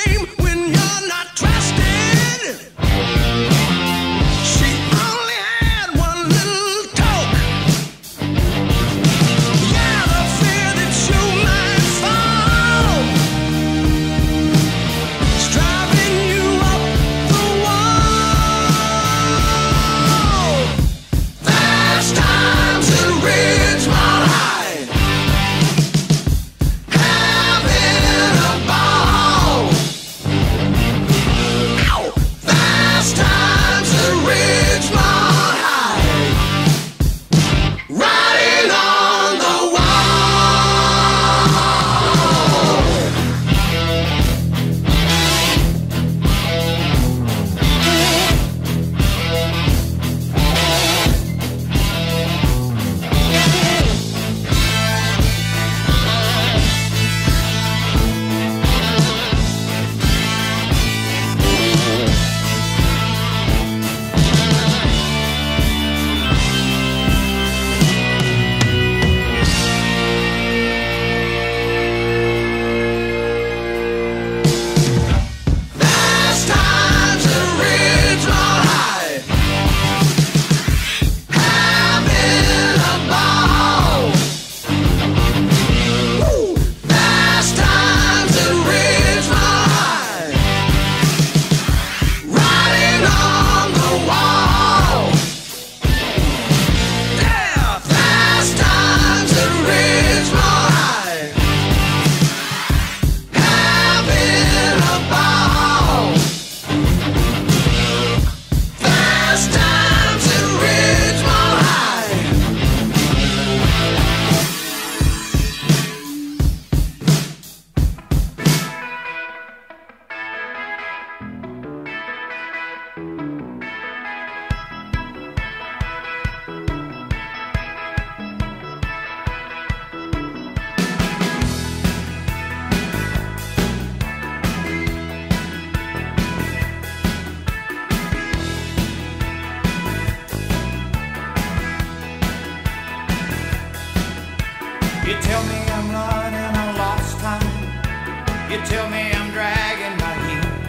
You tell me I'm running a lost time. You tell me I'm dragging my heels.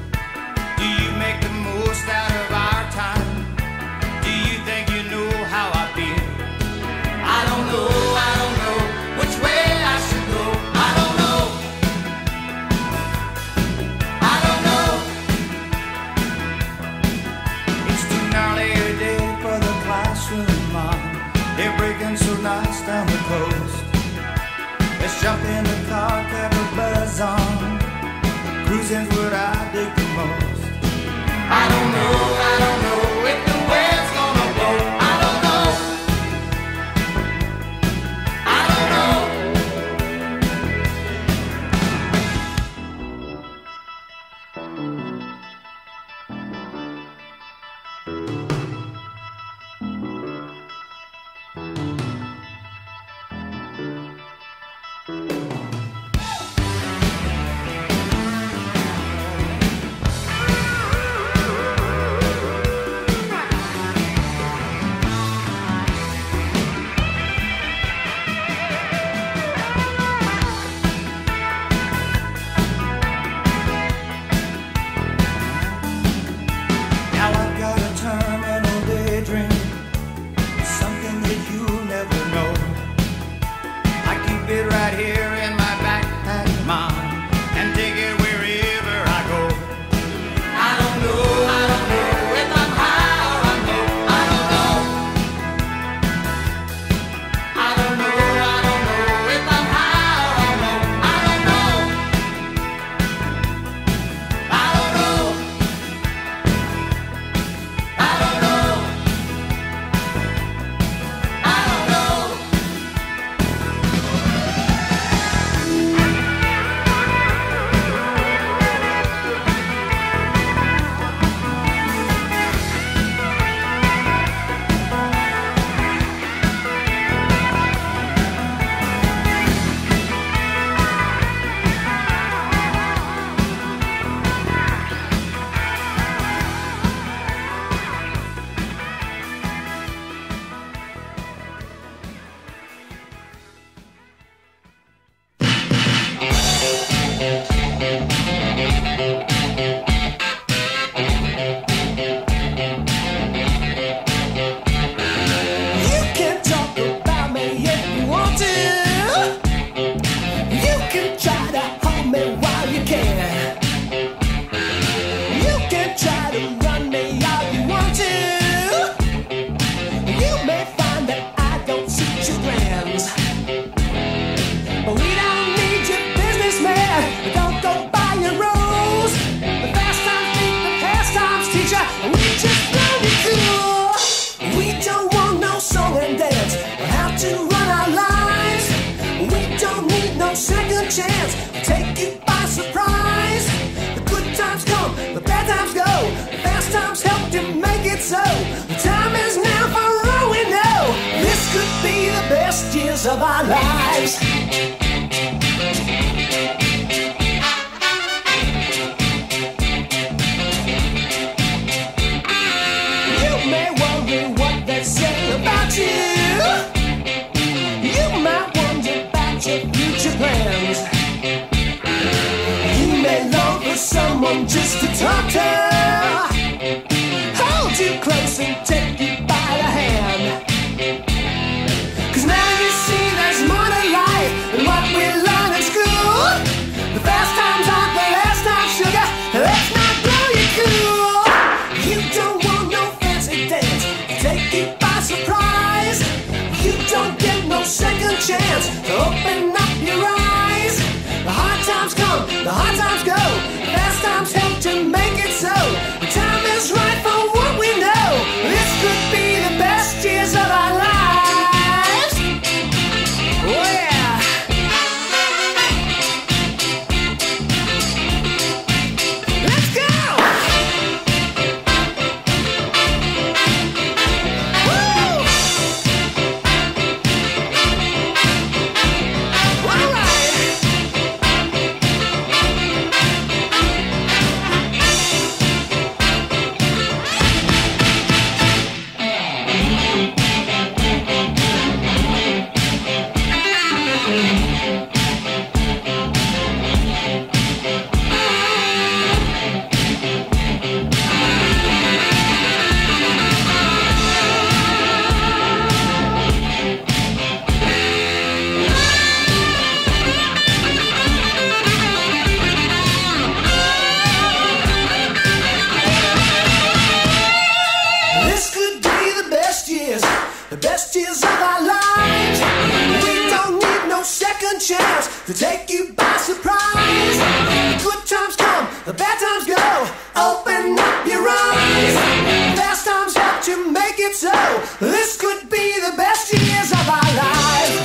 Do you make the most out of our time? Do you think you know how I feel? I don't know which way I should go. I don't know. I don't know. It's too gnarly a day for the classroom, Mom. They're breaking so nice down the coast. Let's jump in the car, have a buzz on. Cruising's what I dig the most. I don't know if the wind's gonna blow. I don't know. I don't know. Chance to take you by surprise. The good times come, the bad times go. The fast times help to make it so. The time is now for all we know. This could be the best years of our lives. You may wonder what they say about you. You might wonder about your future plans. Someone just to talk to, hold you close and take you by the hand. 'Cause now you see there's more to life than what we learn in school. The fast times aren't the last time, sugar. Let's not blow you cool. You don't want no fancy dance to take you by surprise. You don't get no second chance to open up your eyes. The hard times come, the hard times go. Fast times help to make it so. The time is right for what we know. This could be the best years of our lives. Oh yeah. Let's go. Woo! All right. The best years of our lives. We don't need no second chance to take you by surprise. The good times come, the bad times go. Open up your eyes. Fast times help to make it so. This could be the best years of our lives.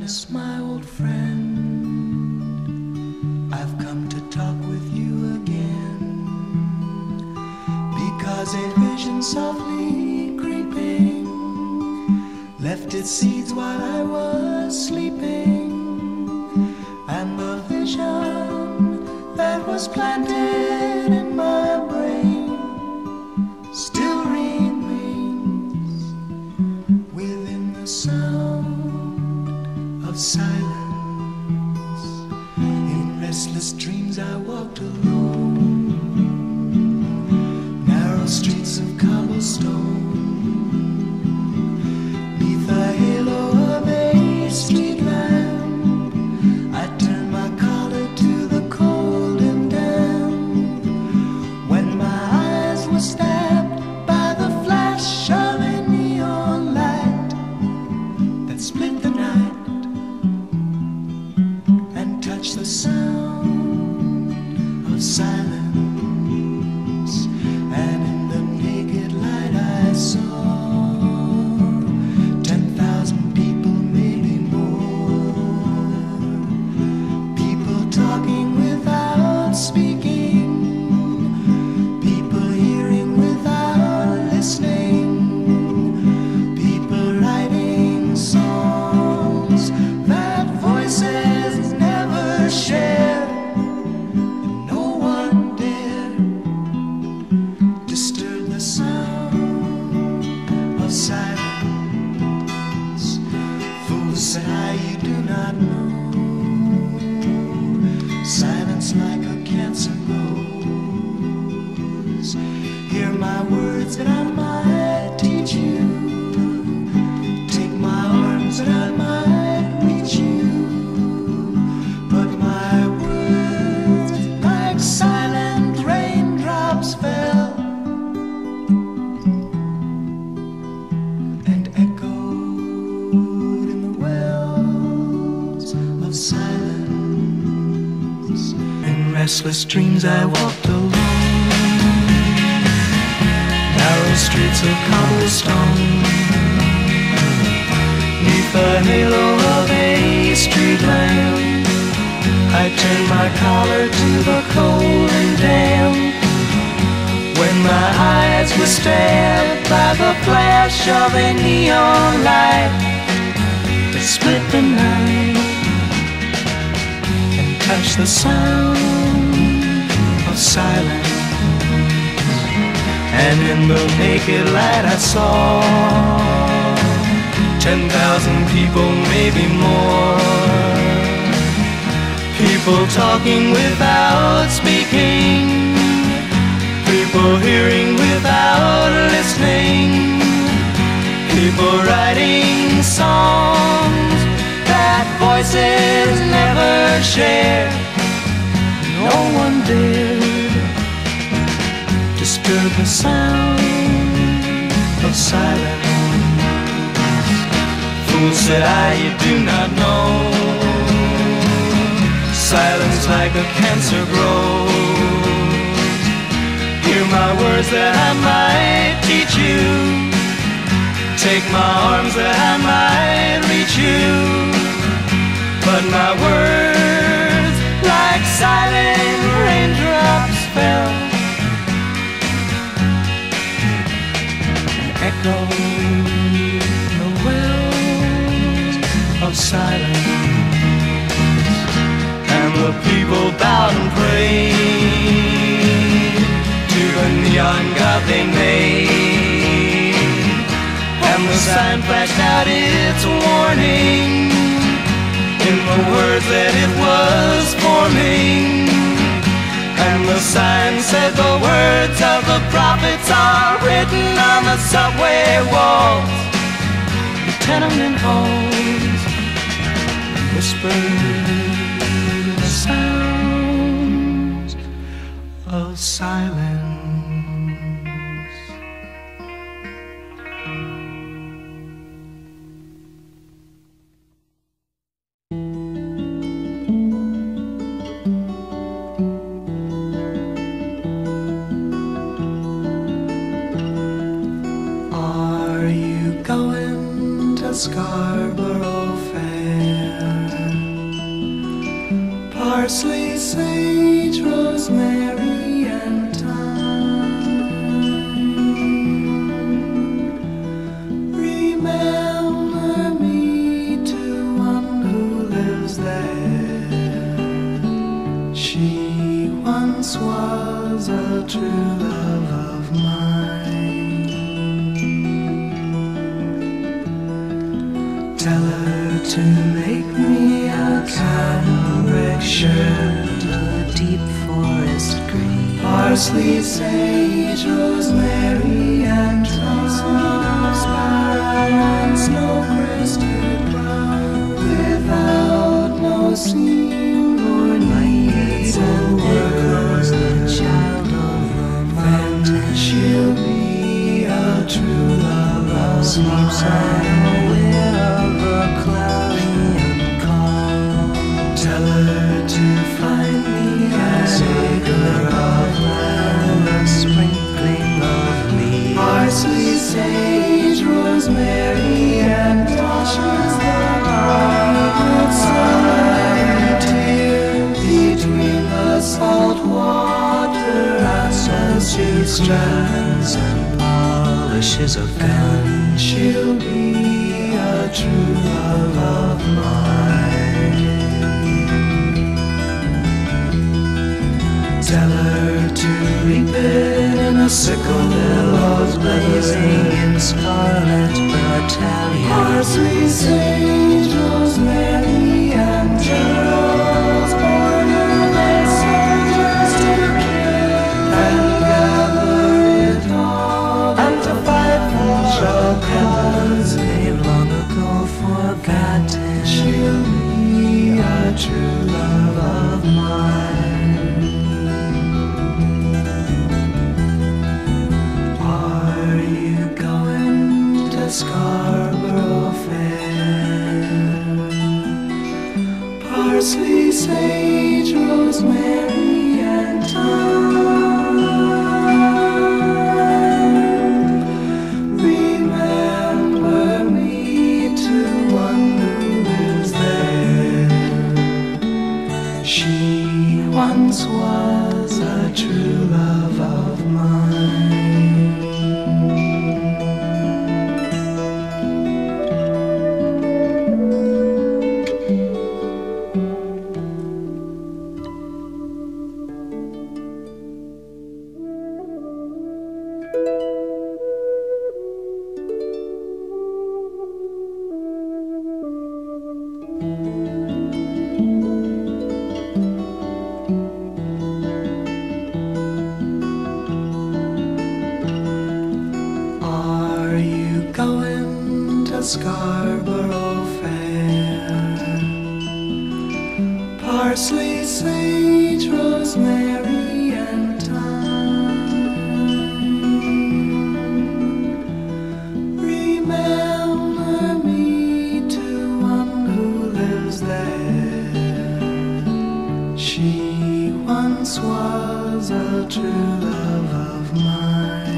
darkness, my old friend, I've come to talk with you again, because a vision softly creeping left its seeds while I was sleeping, and the vision that was planted in my brain still remains within the sound of silence. In restless dreams I walked alone, narrow streets of cobblestone, neath the halo of a street lamp. I turned my collar to the cold and damp, when my eyes were stabbed by the flash of a neon light that split the night and touched the sound of silence. And in the naked light I saw 10,000 people, maybe more, people talking without speaking, people hearing without listening, people writing songs that voices never share, and no one dared disturb the sound of silence. Fools said I, you do not know, silence like a cancer grows. Hear my words that I might teach you, take my arms that I might reach you, but my words like silent raindrops fell and echoed in the wells of silence. In restless dreams I walked alone, narrow streets of cobblestone, neath the halo of a street lamp. I turned my collar to the cold and damp, when my eyes were stabbed by the flash of a neon light that split the night and touched the sound of silence. And in the naked light I saw 10,000 people, maybe more, people talking without speaking, people hearing without listening, people writing songs that voices never share. No one dared disturb the sound of silence. Fools said I, you do not know, silence like a cancer grows. Hear my words that I might teach you, take my arms that I might reach you, but my words like silent raindrops fell and echoed in the wells of silence. And the people bowed and prayed to the neon god they made, and the sign flashed out its warning in the words that it was forming. And the sign said the words of the prophets are written on the subway walls, the tenement halls, whispered the sounds of silence. Are you going to Scarborough Fair? sage, rosemary, and thyme. Remember me to one who lives there. She once was a true love of mine. Tell her to make me a cambric shirt, a deep forest green, parsley, sage, rosemary, and thyme, sparrow and snow-crested brown, without no seam or need and work, the child of the mountain. She'll be a true love of mine. Aware of a cloudy and calm. Tell her to find me an acre of land, a sprinkling of leaves, parsley, sage, rosemary, and thyme. Between the salt water and she strands and polishes a gun. She'll be a true love of mine. Tell her to reap it in a sickle, billows blazing in scarlet battalion, parsley, sage, rosemary, and geraniums, border and soldiers to kill, and gather it all, and to fight for a cause they've long ago forgotten. She'll be a true love of mine. Are you going to Scarborough Fair? Parsley, sage, rosemary, and thyme. Remember me to one who lives there. She once was a true love of mine. Are you going to Scarborough Fair? Parsley, sage, rosemary, and thyme. Remember me to one who lives there. She once was a true love of mine.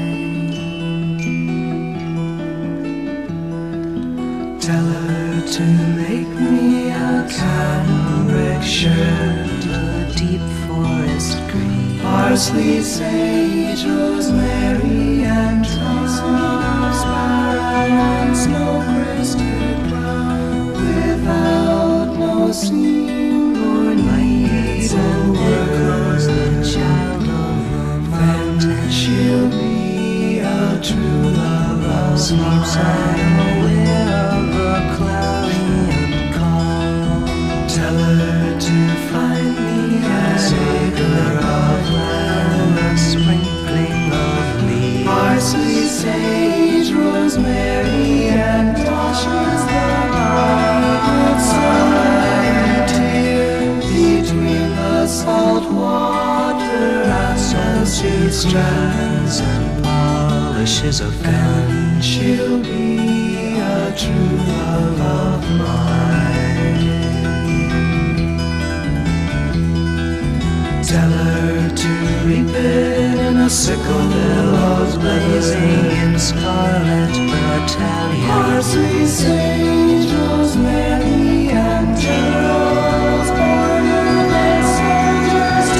Tell her to make me a cambric shirt, a deep forest green, parsley, sage, rosemary, and thyme, sparrow and snow-crested brown, without no seam or need and work, the child of the mountain. She'll be a true love of mine. Aware of a cloudy and calm. Tell her to find me an acre of land, a sprinkling of leaves, parsley, sage, rosemary, and thyme. Between the salt water and she strands and polishes a gun. She'll be a true love of mine. Tell her to reap it in a sickle, billows blazing in scarlet battalion, parsley, sage, rosemary, and geraniums, border and soldiers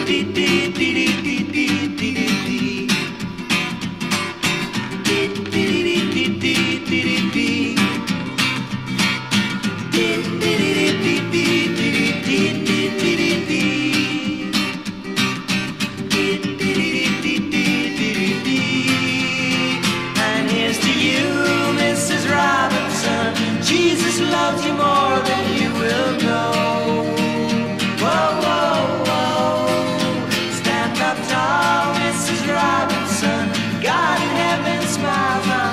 Jesus loves you more than you will know. Whoa, whoa, whoa. Stand up tall, Mrs. Robinson. God in heaven smiles on